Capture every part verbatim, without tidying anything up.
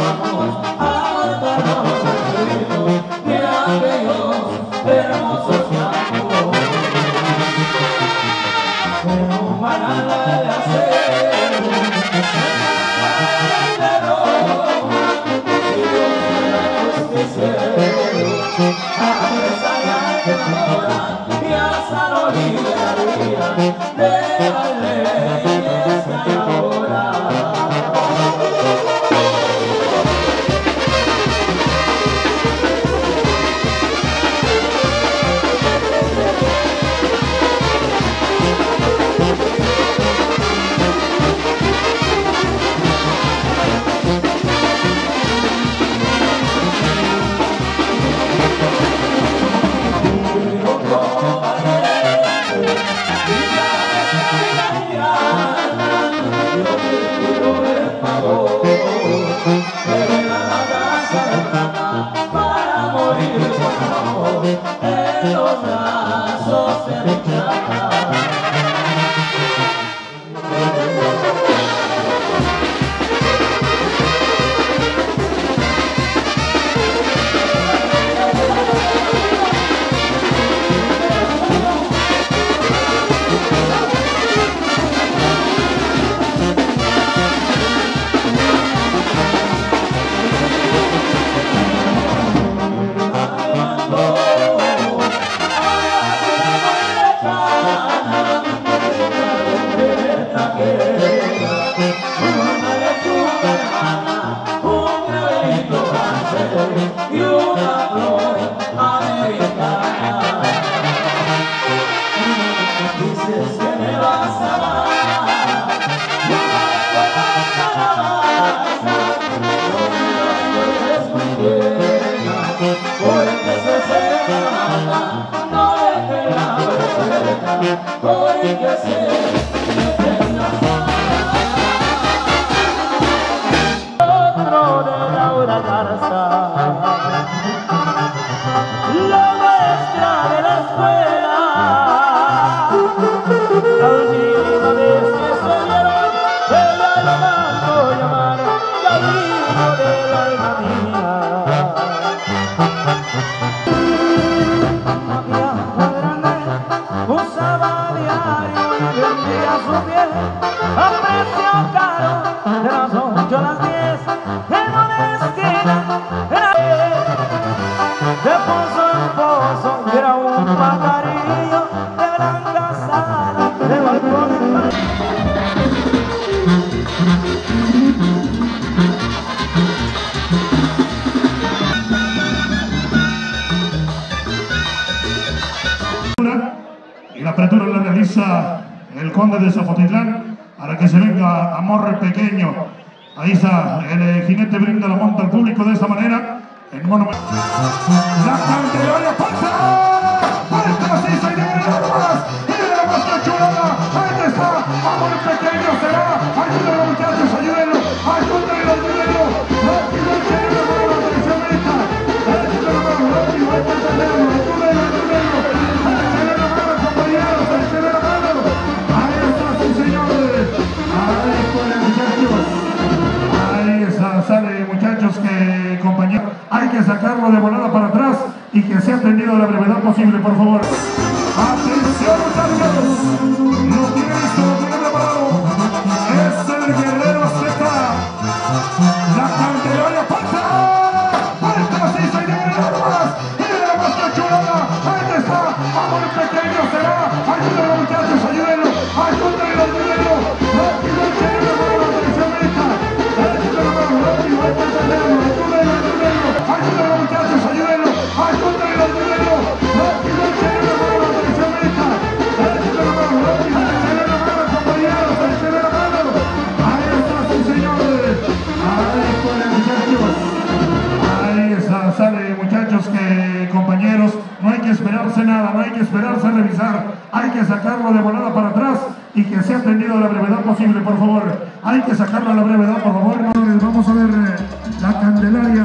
vamos a cortarnos el ritmo de aquellos hermosos campos. Pero un banana de acero, un de rojo, y los buenos justicieros, a pesar de la hora y hasta la orilla de las leyes que hay ahora. En los brazos de mi chata. Y una flor americana. Dices que me vas a dar, no me calabaza, no me es muy buena, porque se seca la mata, no deje la vergüenza, porque se me la otro de Laura Garza, la maestra de la escuela, la última vez que se vieron, ella lo mandó llamar cariño del alma mía. Maquillaje grande, usaba diario y vendía su piel a precio caro, de las ocho a las diez, en una esquina, de pozo en pozo, era un pajarillo de blanca sala, de balcón en balcón. Y la apertura la realiza el conde de Zapotitlán, para que se venga Amor Pequeño. Ahí está, el jinete brinda la monta al público de esta manera. En monumento. La Candelaria pasa. Falta sí, señores, armas. Y la más chulada. Ahí está. Amor Pequeño será. Ayúdenlo, muchachos, ayúdenlo. Ayúdenlo, ayúdenlo. Rápido, chévere, para la televisión médica. Échale la mano, rápido, hay que entenderlo. Ayúdenlo, ayúdenlo. Échale la mano, compañeros. Échale la mano. Ahí está, sí, señores. Ahí está, muchachos. Ahí está, sale, muchachos, que compañeros. Hay que sacarlo de volada para atrás y que sea atendido a la brevedad posible, por favor. ¡Atención, muchachos! Lo tiene listo, lo tiene preparado. Es el guerrero azteca. La Candelaria falta. Falta, sí, señores, armas. Y la más chulada. Ahí está. Amor Pequeño será. Ayúdenlo, muchachos, ayúdenlo. Ayúdenlo, ayúdenlo. Rápido, chévere, para la televisión médica. Échale la mano, rápido, hay que entenderlo. Ayúdenlo, ayúdenlo. Ayúdenlo, muchachos, ayúdenlo. Ayúdenlo, ayúdenlo. Rápido, chévere, para la televisión médica. Échale la mano, rápido. Échale la mano, compañeros. Échale la mano. Ahí está, sí, señores. Ahí está, muchachos. Ahí está, sale, muchachos, que compañeros, no hay que esperarse nada, no hay que esperarse a revisar. Hay que sacarlo de volada para atrás y que sea atendido a la brevedad posible, por favor. Hay que sacarlo a la brevedad, por favor. Vamos a ver eh, la Candelaria.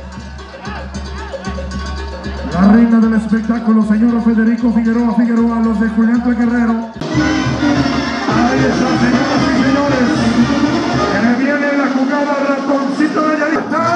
La reina del espectáculo, señor Federico Figueroa Figueroa, los de Julián Guerrero. Ahí está, señoras y señores. Que viene la jugada ratoncito de Yayita.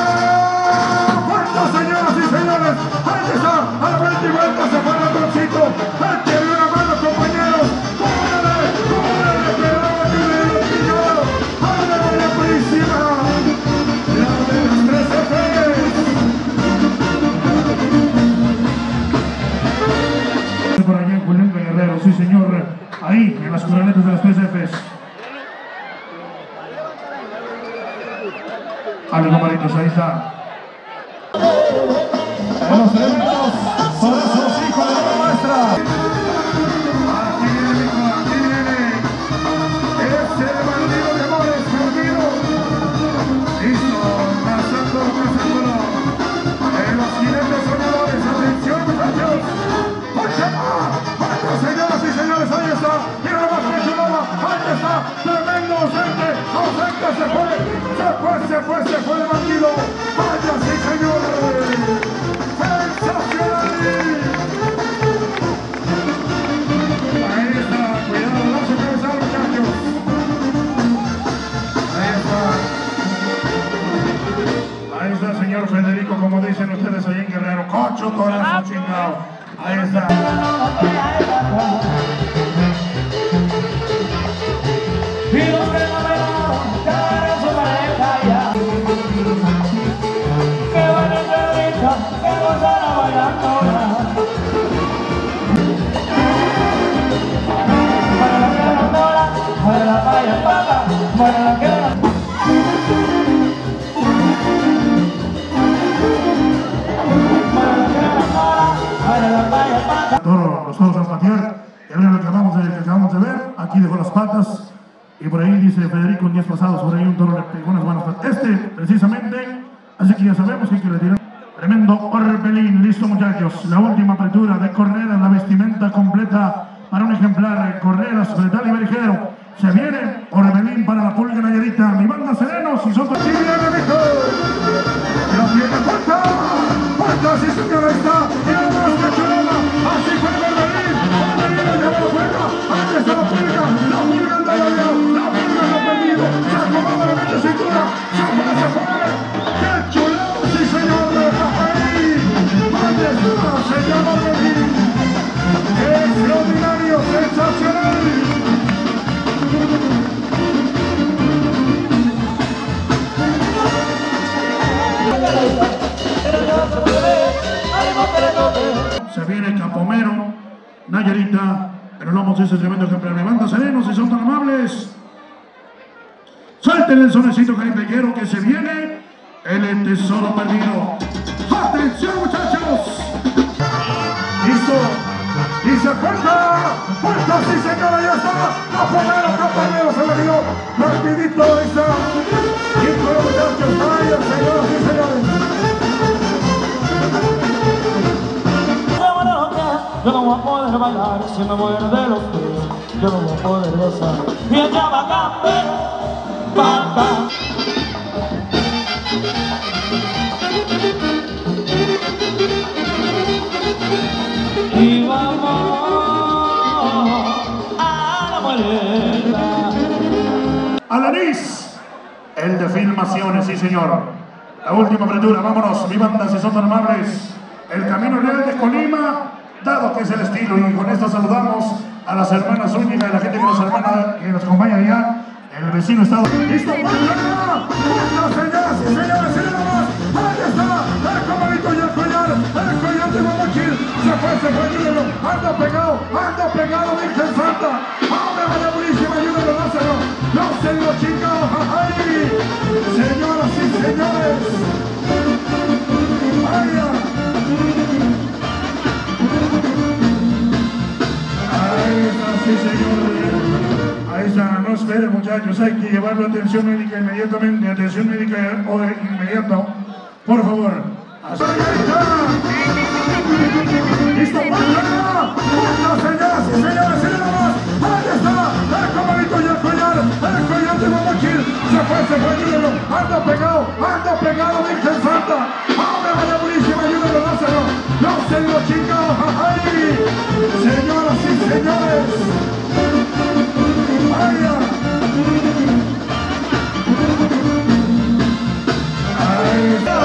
ahí está. En los elementos son esos hijos de la maestra. Aquí viene, hijo, aquí viene. Ese bandido de amores perdido. Listo, pasando, pasándolo. En los jinetes soñadores, atención, muchachos. ¡Vaya, señoras y señores! Ahí está. Mira lo más que chulada. Ahí está. Tremendo ausente. Ausente se fue. Se fue, se fue, se fue el bandido. Vaya, sí, señores. ¡Sensacional! Ahí está. Cuidado, no se cabezal, muchachos. Ahí está. Ahí está el señor Federico, como dicen ustedes ahí en Guerrero. Cocho, torazo, chingado. Ahí está. Y los que no bailaron, cada en su pareja ya. Que bailen de rica, que gozan a bailando ya. Para la que la enamora, para la falla paga, para la que la... Toro, los toros al patear, ya ven lo que acabamos, de, que acabamos de ver, aquí dejó las patas, y por ahí dice Federico un día pasado, sobre ahí un toro le pegó unas buenas patas. Este, precisamente, así que ya sabemos que hay que retirar. Tremendo orbelín, listo muchachos, la última apertura de Correa, la vestimenta completa para un ejemplar, Correas, Fretal y Berijero. Se viene orbelín para la Pulga Nayarita, mi banda Serenos y son... ¡Sí viene, mijo! ¡La tiene puerta! ¡Puerta, sí señora, está! ¡Y además que chulada! ¡Así fue el orbelín! ¡Orbelín lo llevó a la puerta! ¡Ahí está la Pulga! ¡La Pulga anda la dio! ¡La Pulga no ha perdido! ¡Se acomodó la mecha cintura! ¡Se fue, se fue! ¡Qué chulada, sí señor! ¡Ahí! ¡Ahí está, señor orbelín! ¡Extraordinario! ¡Sensacional! Se viene Capomero, Nayarita, pero no vamos a ese tremendo ejemplar. Me banda Serenos, si son tan amables. Suelten el sonecito caribeñero que se viene el tesoro perdido. ¡Atención, muchachos! ¡Listo! ¡Y se puerta! ¡Puerta, sí señora, ya está! ¡Capomero, Capomero, se me dio! ¡Rapidito, ahí está! ¡Hijo de muchachos! ¡Vaya, señoras y señores! Yo no voy a poder bailar si me muero de los pies. Yo no voy a poder gozar. Y ella va a cambiar, va, va. Y vamos a la mueleta. Alanis, el de filmaciones, sí señor. La última apertura, vámonos, mi banda, si son tan amables. El Camino Real de Colima, dado que es el estilo, y con esto saludamos a las hermanas Zúñiga y la gente que nos, hermana, que nos acompaña allá, el vecino estado. ¡Listo! ¡Puerta! ¡Puerta, señoras y señores! ¡Sí, nomás! ¡Ahí está! ¡El camarito y el collar! ¡El collar de Guamuchil! ¡Se fue, se fue! ¡Ayúdenlo! ¡Anda pegado! ¡Anda pegado, Virgen Santa! ¡Hombre, vaya buenísima! ¡Ayúdenlo! ¡Dáselo! ¡Dásenlo, chicos! ¡Ay! ¡Señoras y señores! ¡Vaya! Ahí está, sí señor. Ahí está, no esperen muchachos, hay que llevarlo a atención médica inmediatamente, atención médica o inmediata, por favor. Ahí está. ¡Listo, puerta! ¡Puerta, señoras y señores! ¡Sí, nomás! ¡Ahí está! ¡El camarito y el collar! ¡El collar de Guamuchil! ¡Se fue, se fue! ¡Ayúdenlo! ¡Anda pegado! ¡Anda pegado, Virgen Santa! ¡Hombre, vaya buenísima! ¡Ayúdenlo! ¡Dáselo! ¡Dásenlo, chicos! ¡Ay! ¡Señoras y señores! ¡Vaya! ¡Ahí está!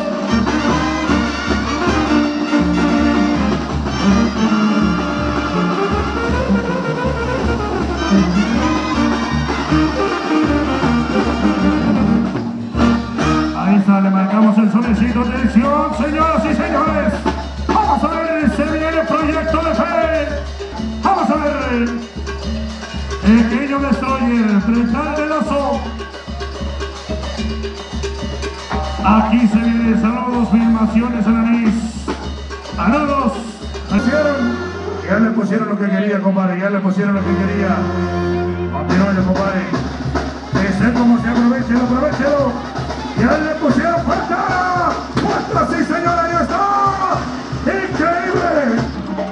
Ahí está, le marcamos el sonecito. Atención, señoras y señores. Vamos a ver, se viene el proyecto de fe. Vamos a ver. Pequeño Destroyer, Fretal de Lazo. Aquí Aquí se viene, saludos, filmaciones en Anís. Saludos. Ya le pusieron lo que quería, compadre, ya le pusieron lo que quería. Continúe, compadre. Ese como se aproveche, aprovechelo. Ya le pusieron fuerza. Fuerza, sí señora, ya está. Increíble.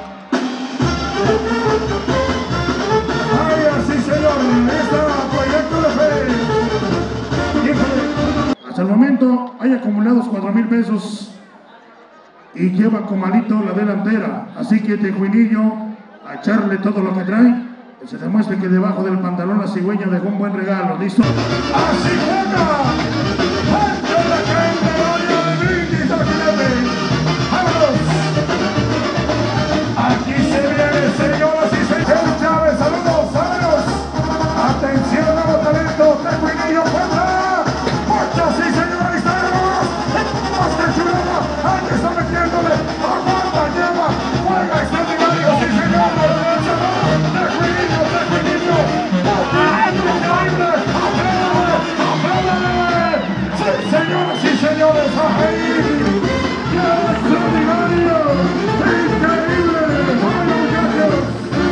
Ay, así señores, está proyecto de fe. Híjole. Hasta el momento hay acumulados cuatro mil pesos. Y lleva comalito la delantera, así que Tejuinillo a echarle todo lo que trae, que se demuestre que debajo del pantalón la cigüeña dejó un buen regalo. ¿Listo? ¡Así juega! ¡Ante la gente! ¡Vaya de brindis al jinete! ¡Vámonos! Aquí se viene, señoras y señores. Chávez, saludos, saludos. Atención, nuevo talento, Tejuinillo, fuerza. Fuerza, sí señora, está de nuevo. ¡Más que chulada! ¡Ahí está metiéndole! ¡Aguanta, lleva! ¡Juega extraordinario, sí señor! ¡Tejuinillo, Tejuinillo! ¡Increíble! ¡Apláudale! ¡Apláudale! ¡Sí señoras y señores! ¡Ahí! ¡Qué extraordinario! ¡Increíble! ¡Vaya muchachos!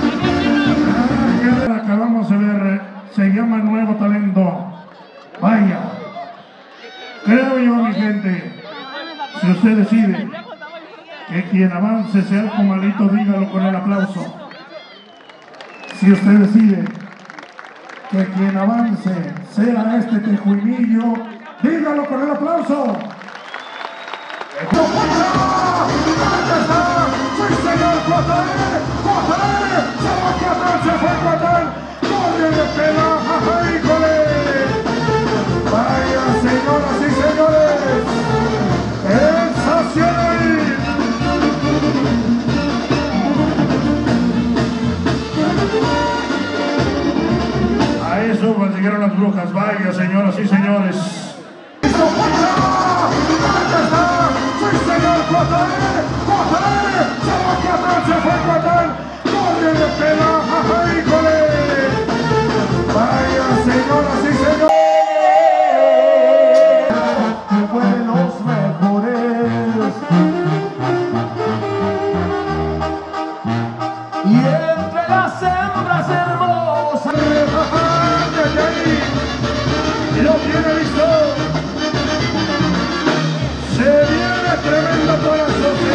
Ah, acabamos de ver, se llama Nuevo Talento. Vaya. Creo yo, mi gente, si usted decide que quien avance sea el comalito, dígalo con el aplauso. Si usted decide que quien avance sea este Tejuinillo, dígalo con el aplauso. ¡Sí, señor! ¡Cuatare! ¡Cuatare! ¡Se va a Cuatare! ¡Se fue a Cuatare! ¡Corre de pela! ¡Ajá, híjole! ¡Vaya, señoras y señores! ¡Sensacional! A eso pues llegaron las brujas. Vaya, señoras y señores. ¡Listo, fuerza! ¡Ahí está! ¡Sí, señor! ¡Cuatare! ¡Cuatare! ¡Se va a Cuatare! ¡Se fue a Cuatare! ¡Corre de pela! ¡Ajá, híjole! ¡Vaya, señoras y señores! Y entre las hembras hermosas, lo tiene listo. Se viene tremenda para la sociedad.